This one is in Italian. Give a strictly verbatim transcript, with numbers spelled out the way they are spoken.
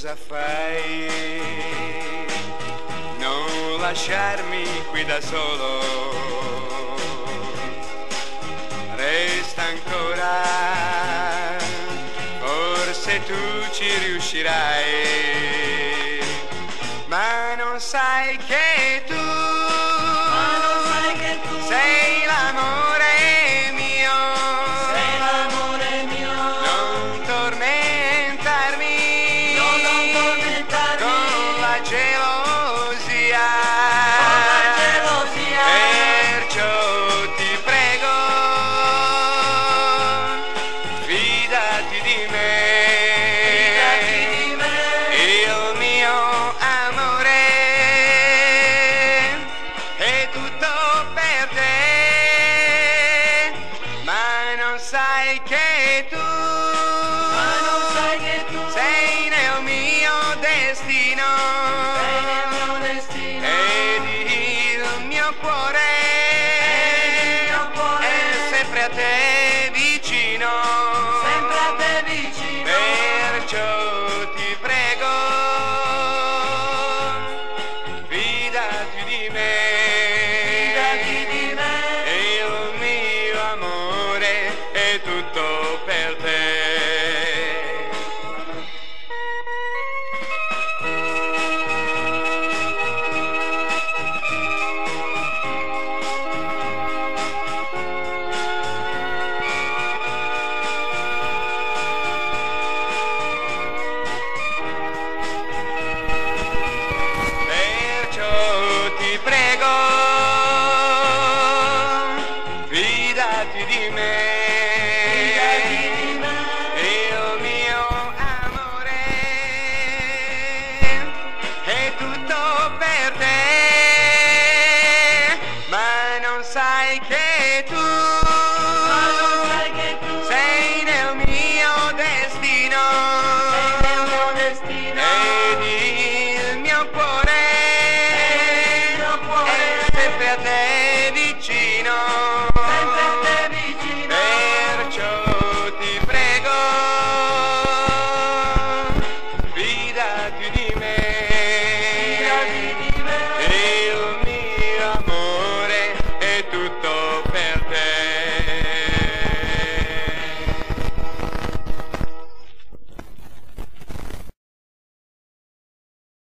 cosa fai? Non lasciarmi qui da solo, resta ancora, forse tu ci riuscirai, ma non sai che tu, ma non sai che tu sei l'amore mio, sei l'amore mio. non tormentarmi, No, non tormentarmi con la gelosia, con la gelosia. perciò ti prego, fidati di me, Fidati di me. il mio amore è tutto per te, ma non sai che tu